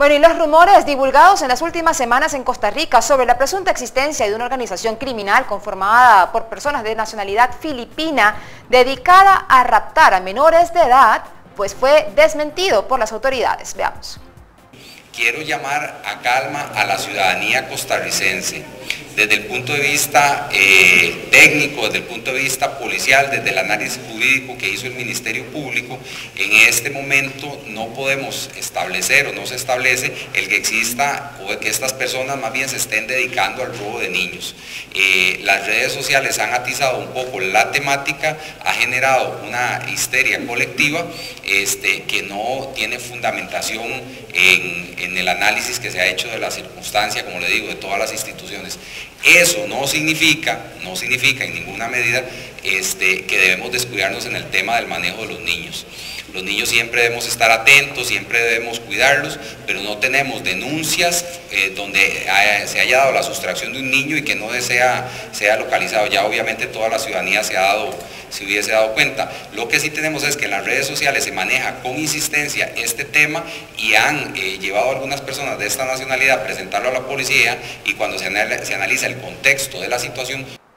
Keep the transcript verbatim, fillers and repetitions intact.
Bueno, y los rumores divulgados en las últimas semanas en Costa Rica sobre la presunta existencia de una organización criminal conformada por personas de nacionalidad filipina dedicada a raptar a menores de edad, pues fue desmentido por las autoridades. Veamos. Quiero llamar a calma a la ciudadanía costarricense. Desde el punto de vista eh, técnico, desde el punto de vista policial, desde el análisis jurídico que hizo el Ministerio Público, en este momento no podemos establecer o no se establece el que exista o que estas personas más bien se estén dedicando al robo de niños. Eh, las redes sociales han atizado un poco la temática, ha generado una histeria colectiva este, que no tiene fundamentación en, en el análisis que se ha hecho de la circunstancia, como le digo, de todas las instituciones. Eso no significa, no significa en ninguna medida este, que debemos descuidarnos en el tema del manejo de los niños. Los niños siempre debemos estar atentos, siempre debemos cuidarlos, pero no tenemos denuncias eh, donde haya, se haya dado la sustracción de un niño y que no sea, sea localizado. Ya obviamente toda la ciudadanía se ha dado, se hubiese dado cuenta. Lo que sí tenemos es que en las redes sociales se maneja con insistencia este tema y han eh, llevado a algunas personas de esta nacionalidad a presentarlo a la policía, y cuando se analiza, se analiza el contexto de la situación,